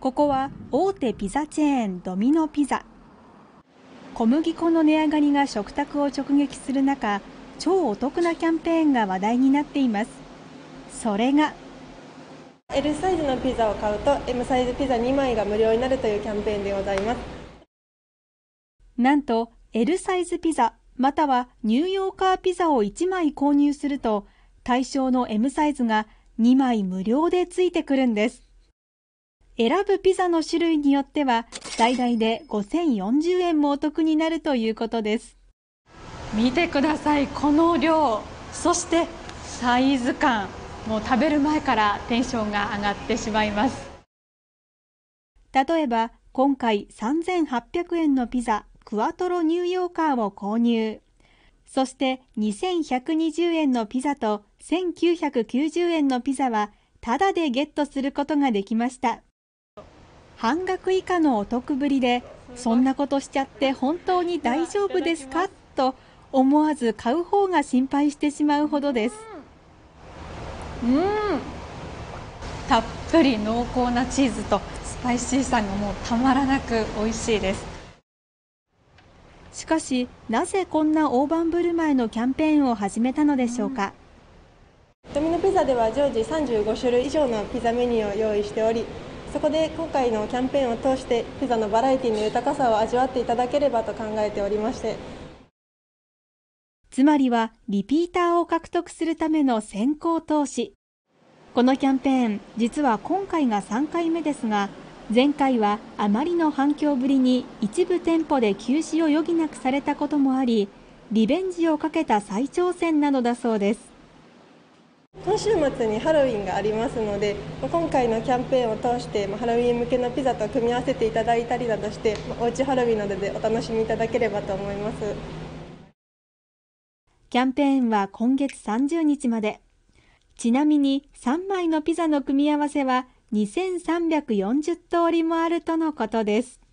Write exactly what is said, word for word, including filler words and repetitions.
ここは大手ピザチェーンドミノピザ。小麦粉の値上がりが食卓を直撃する中、超お得なキャンペーンが話題になっています。それがエル サイズのピザを買うと エム サイズピザにまいが無料になるというキャンペーンでございます。 なんと エル サイズピザまたはニューヨーカーピザをいちまい購入すると、対象の エム サイズがにまい無料でついてくるんです。選ぶピザの種類によっては最大でごせんよんじゅうえんもお得になるということです。見てください、この量、そしてサイズ感、もう食べる前からテンションが上がってしまいます。例えば今回さんぜんはっぴゃくえんのピザクワトロニューヨーカーを購入。そしてにせんひゃくにじゅうえんのピザとせんきゅうひゃくきゅうじゅうえんのピザはタダでゲットすることができました。半額以下のお得ぶりで、そんなことしちゃって本当に大丈夫ですかと思わず買う方が心配してしまうほどです。うん、たっぷり濃厚なチーズとスパイシーさがもうたまらなく美味しいです。しかし、なぜこんな大盤振る舞いのキャンペーンを始めたのでしょうか。 ドミノピザでは常時さんじゅうごしゅるい以上のピザメニューを用意しており、そこで今回のキャンペーンを通してピザのバラエティの豊かさを味わっていただければと考えておりまして、 つまりはリピーターを獲得するための先行投資。このキャンペーン、実は今回がさんかいめですが、前回はあまりの反響ぶりに一部店舗で休止を余儀なくされたこともあり、リベンジをかけた再挑戦なのだそうです。 今週末にハロウィンがありますので、今回のキャンペーンを通してハロウィン向けのピザと組み合わせていただいたりなどして、おうちハロウィンなどでお楽しみいただければと思います。 キャンペーンは今月さんじゅうにちまで。ちなみにさんまいのピザの組み合わせはにせんさんびゃくよんじゅうとおりもあるとのことです。